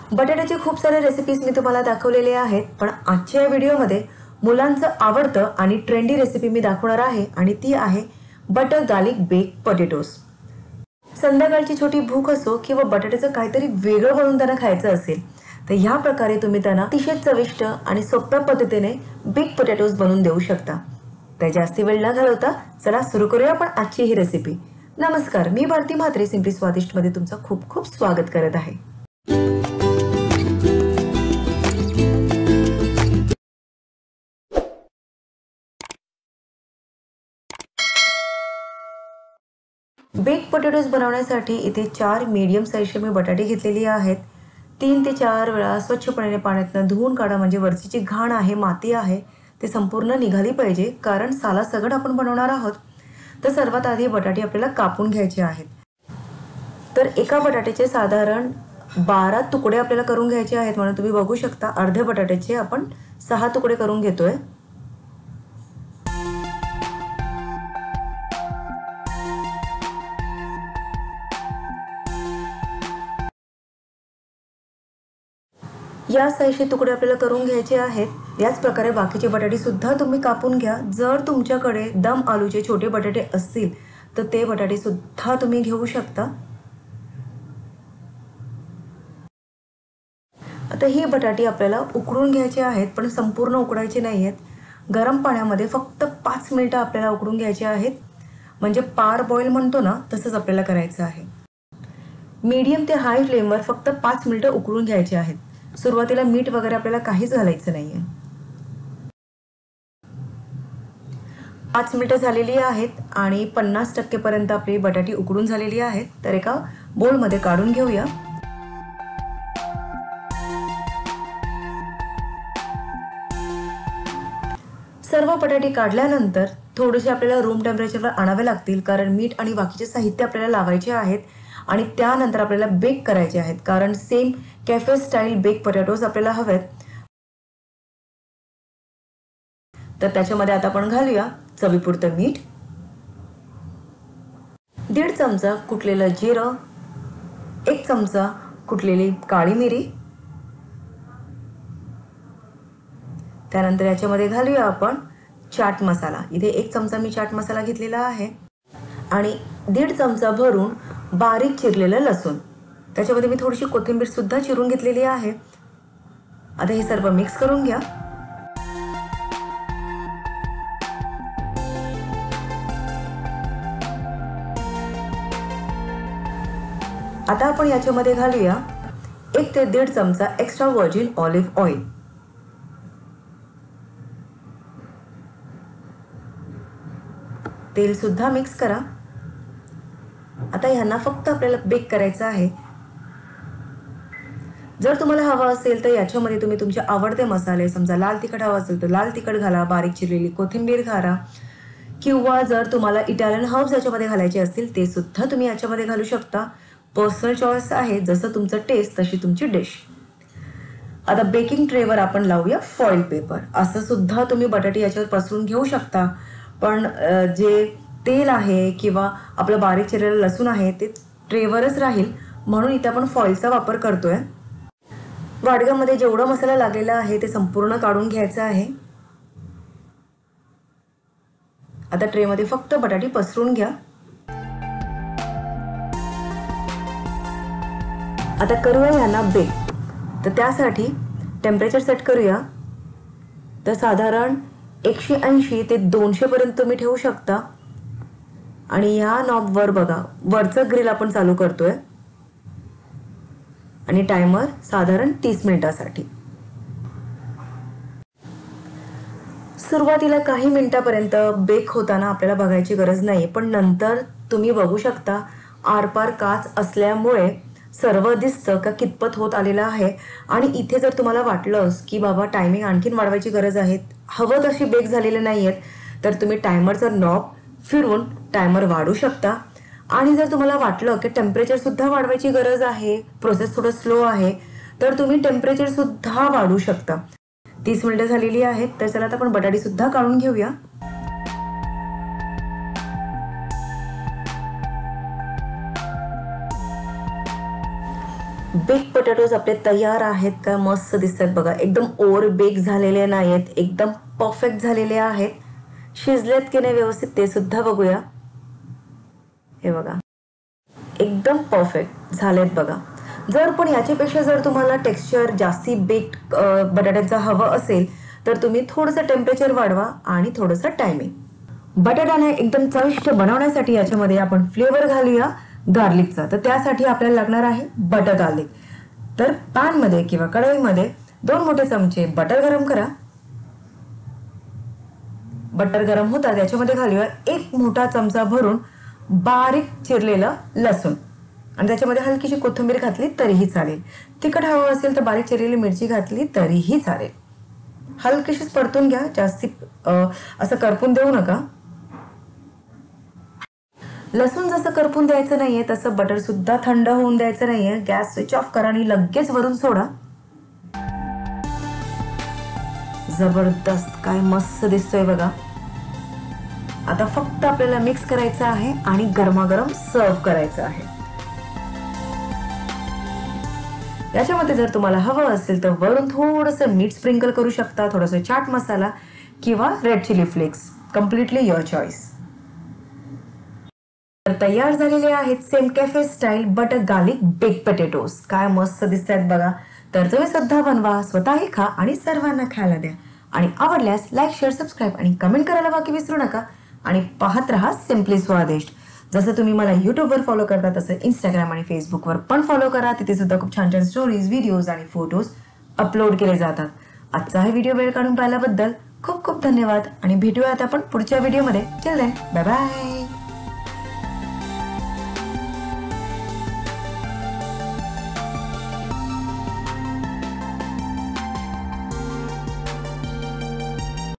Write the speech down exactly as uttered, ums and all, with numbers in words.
बटाट्याचे खूप सारे रेसिपीज मी तुम्हाला दाखवलेले आहेत, पण आजच्या या व्हिडिओमध्ये मुलांचं आवडतं आणि ट्रेंडी रेसिपी मी दाखवणार आहे आणि ती आहे बटर गार्लिक बेक पोटॅटोज। संध्याकाळची छोटी भूक असो किंवा बटाट्याचं काहीतरी वेगळं बनवून त्यांना खायचं असेल तर ह्या प्रकारे तुम्ही त्यांना अतिशय चविष्ट आणि सोप्या पद्धतीने बेक पोटॅटोज बनवून देऊ शकता। तर जास्ती वेळ न घालवता चला सुरू करूया आपण आजची ही रेसिपी। नमस्कार, मी भारती म्हात्रे सिंपली स्वादिष्ट मध्ये तुमचं खूप खूप स्वागत करत आहे। बेक पोटॅटोज बनवण्यासाठी इथे चार मीडियम साइजचे मी बटाटे घेतलेली आहेत। तीन ते चार वेळा स्वच्छपणे पाण्यातून धुवून काढा, म्हणजे वरची जी घाण आहे, माती आहे ते संपूर्ण निघाली पाहिजे, कारण साला सगट आपण बनवणार आहोत। तर सर्वात आधी बटाटे आपल्याला कापून घ्यायचे आहेत। तर एका बटाट्याचे साधारण बारा तुकडे आपल्याला करून घ्यायचे आहेत, म्हणून तुम्ही बघू शकता अर्ध्या बटाट्याचे आपण सहा तुकडे करून घेतोय। या साइजचे तुकडे आपल्याला करून घ्यायचे आहेत। याच प्रकारे बाकीचे बटाटे सुद्धा तुम्ही कापून घ्या। जर तुमच्याकडे दम आलूचे छोटे बटाटे असतील तर ते बटाटे सुद्धा तुम्ही घेऊ शकता। आता ही बटाटे आपल्याला उकडून घ्यायचे आहेत, पण संपूर्ण उकडायचे नाहीयेत। गरम पाण्यामध्ये फक्त पाच मिनिटं आपल्याला उकडून घ्यायचे आहेत, म्हणजे पार बॉईल म्हणतो ना तसंच आपल्याला करायचं आहे। मीडियम ते हाय फ्लेमवर फक्त पाच मिनिटं उकडून घ्यायचे आहेत। सुरुवातीला मीठ वगैरे आपल्याला काहीच घालायचं नाहीये। पाच मिनिटं झालेली आहेत आणि पन्नास टक्के पर्यंत आपली बटाटी उकडून झालेली आहेत। तर एका बोल मध्ये काढून घेऊया। सर्व बटाटे काढल्यानंतर थोडेसे आपल्याला रूम टेम्परेचरवर आणावे लागतील, कारण मीठ आणि बाकीचे साहित्य आपल्याला लावायचे आहेत आणि त्यानंतर आपल्याला बेक करायचे आहेत, कारण same cafe style bake potatoes आपल्याला हवेत। तर त्याच्यामध्ये आता आपण घालूया चवीपुरतं मीठ, दीड चमचा कुटलेलं जिरं, एक चमचा कुटलेली काळी मिरी, त्यानंतर याच्यामध्ये घालूया आपण चाट मसाला। इथे एक चमचा मी चाट मसाला घेतलेला आहे आणि दीड चमचा भरून बारीक चिरलेलं लसूण। त्याच्यामध्ये मी थोडीशी कोथिंबीर सुद्धा चिरून घेतलेली आहे। आता हे सर्व मिक्स करून घ्या। आता आपण याच्यामध्ये घालूया एक ते दीड चमचा एक्स्ट्रा व्हर्जिन ऑलिव्ह ऑइल। तेल सुद्धा मिक्स करा। आता ह्यांना फक्त आपल्याला बेक करायचं आहे। जर तुम्हाला हवं असेल तर याच्यामध्ये तुम्ही तुमचे आवडते मसाले, समजा लाल तिखट हवं असेल तर लाल तिखट घाला, बारीक चिरलेली कोथिंबीर घाला, किंवा जर तुम्हाला इटालियन हर्ब्स याच्यामध्ये घालायचे असतील ते सुद्धा तुम्ही याच्यामध्ये घालू शकता। पर्सनल चॉईस आहे, जसं तुमचं टेस्ट तशी तुमची डिश। आता बेकिंग ट्रेवर आपण लावूया फॉइल पेपर। असं सुद्धा तुम्ही बटाटे याच्यावर पसरून घेऊ शकता, पण जे तेल आहे किंवा आपलं बारीक चिरलेलं लसूण आहे ते ट्रेवरच राहील, म्हणून इथे आपण फॉइलचा वापर करतोय। वाडग्यामध्ये जेवढा मसाला लागलेला आहे ते संपूर्ण काढून घ्यायचा आहे। आता ट्रेमध्ये फक्त बटाटे पसरून घ्या। आता करूया यांना बेक। तर त्यासाठी टेम्परेचर सेट करूया। तर साधारण एकशे ऐंशी ते दोनशे पर्यंत तुम्ही ठेवू शकता आणि या नॉब वर बघा, वरचं ग्रिल आपण चालू करतोय आणि टाइमर साधारण तीस मिनिटांसाठी। सुरुवातीला काही मिनिटापर्यंत बेक होताना आपल्याला बघायची गरज नाही, पण नंतर तुम्ही बघू शकता आरपार काच असल्यामुळे सर्व दिसतं का कितपत होत आलेलं आहे। आणि इथे जर तुम्हाला वाटलं की बाबा टायमिंग आणखीन वाढवायची गरज आहे, हवं तशी बेक झालेले नाहीयेत, तर तुम्ही टायमरचा नॉब फिरवून टायमर वाढवू शकता। आणि जर तुम्हाला वाटलं की टेम्परेचर सुद्धा वाढवायची गरज आहे, प्रोसेस थोडं स्लो आहे, तर तुम्ही टेम्परेचर सुद्धा वाढवू शकता। तीस मिनिटं झालेली आहेत, तर चला आता आपण बटाटे सुद्धा काढून घेऊया। बेक पोटॅटोज आपले तयार आहेत का? मस्त दिसतात बघा, एकदम ओव्हर बेक झालेले नाहीत, एकदम परफेक्ट झालेले आहेत. शिजलेत की नाही व्यवस्थित ते सुद्धा बघूया. हे बघा, एकदम परफेक्ट झालेत बघा. जर पण याच्यापेक्षा जर तुम्हाला टेक्स्चर जास्ती बेक्ड बटाट्याचं हवं असेल तर तुम्ही थोडंसं टेम्परेचर वाढवा आणि थोडंसं टायमिंग. बटाट्याने एकदम चविष्ट बनवण्यासाठी याच्यामध्ये आपण फ्लेवर घालूया गार्लिकचा. तर त्यासाठी आपल्याला लागणार आहे बटर गार्लिक. तर पॅनमध्ये किंवा कढईमध्ये दोन मोठे चमचे बटर गरम करा. बटर गरम होता त्याच्यामध्ये घालूया एक मोठा चमचा भरून बारीक चिरलेलं लसूण आणि त्याच्यामध्ये हलकीशी कोथिंबीर घातली तरीही चालेल. तिखट हवं असेल तर बारीक चिरलेली मिरची घातली तरीही चालेल. हलकीशीच परतून घ्या, जास्ती असं करपून देऊ नका. लसूण जसं करपून द्यायचं नाहीये तसं बटर सुद्धा थंड होऊन द्यायचं नाहीये. गॅस स्विच ऑफ करा आणि लगेच वरून सोडा. जबरदस्त, काय मस्त दिसतोय बघा. आता फक्त आपल्याला मिक्स करायचं आहे आणि गरमागरम सर्व करायचं आहे. याच्यामध्ये जर तुम्हाला हवं असेल तर वरून थोडंसं मीठ स्प्रिंकल करू शकता, थोडंसं चाट मसाला किंवा red chilli flakes, completely your choice. तयार झालेले आहेत same cafe style butter garlic bake potatoes. काय मस्त दिसतात बघा. तर तुम्ही सुद्धा बनवा, स्वतःही खा आणि सर्वांना खायला द्या. आणि आवडल्यास लाईक, शेअर, सबस्क्राईब आणि कमेंट करायला बाकी विसरू नका. आणि पाहत रहा सिम्पली स्वादिष्ट. जसं तुम्ही मला यूट्यूबवर फॉलो करता तसं इंस्टाग्राम आणि फेसबुकवर पण फॉलो करा. तिथे सुद्धा खूप छान छान स्टोरीज, व्हिडिओज आणि फोटोज अपलोड केले जातात. आजचा हा व्हिडिओ वेळ काढून पाहिल्याबद्दल खूप खूप धन्यवाद आणि भेटूयात आपण पुढच्या व्हिडिओमध्ये. Till then, bye bye.